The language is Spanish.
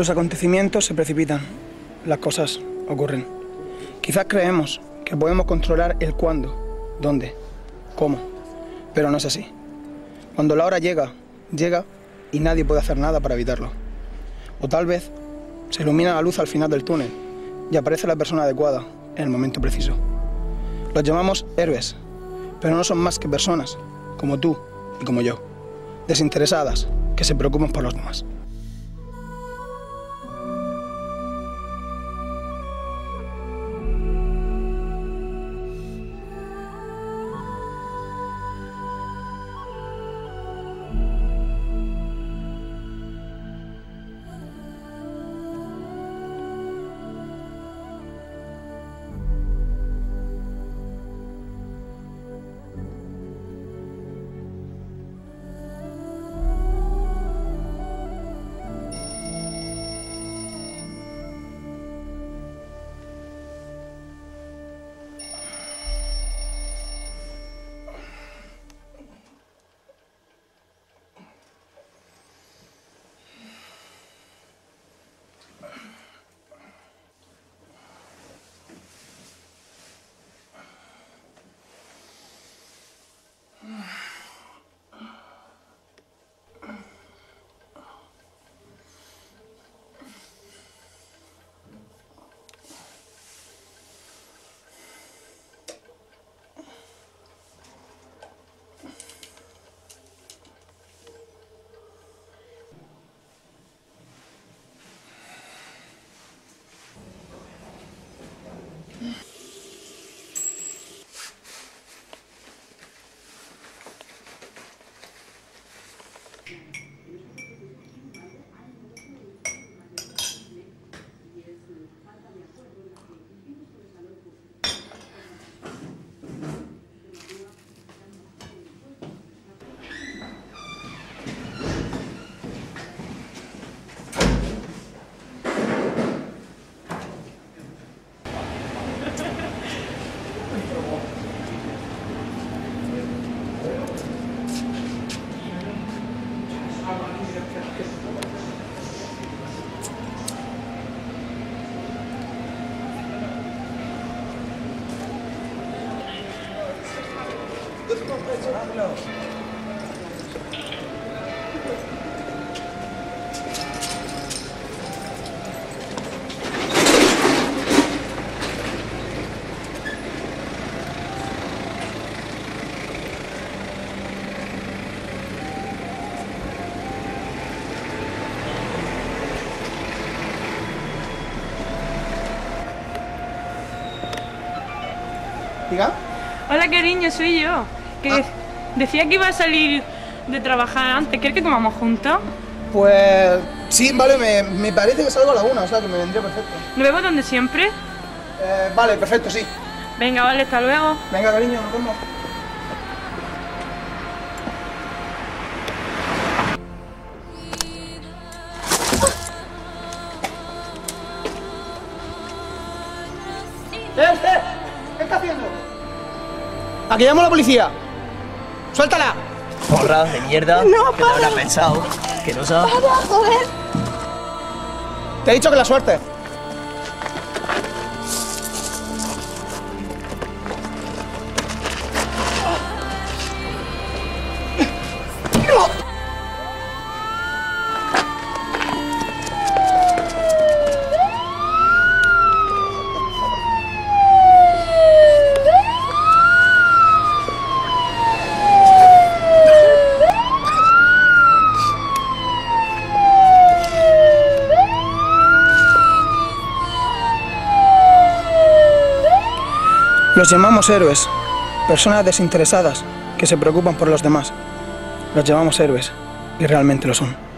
Los acontecimientos se precipitan, las cosas ocurren. Quizás creemos que podemos controlar el cuándo, dónde, cómo, pero no es así. Cuando la hora llega, llega y nadie puede hacer nada para evitarlo. O tal vez se ilumina la luz al final del túnel y aparece la persona adecuada en el momento preciso. Los llamamos héroes, pero no son más que personas, como tú y como yo, desinteresadas, que se preocupan por los demás. ¿Diga? Hola, cariño, soy yo. Que decía que iba a salir de trabajar antes. ¿Quieres que comamos juntos? Pues sí, vale, me parece que salgo a la 1, o sea que me vendría perfecto. ¿Nos vemos donde siempre? Vale, perfecto, sí. Venga, vale, hasta luego. Venga, cariño, nos vemos. ¿Qué está haciendo? ¡A que llamo a la policía! ¡Suéltala! Porra de mierda. No, ¿Qué te habrás pensado? Que no sabes. ¡Para, joder! Te he dicho que la suerte. Los llamamos héroes, personas desinteresadas que se preocupan por los demás. Los llamamos héroes y realmente lo son.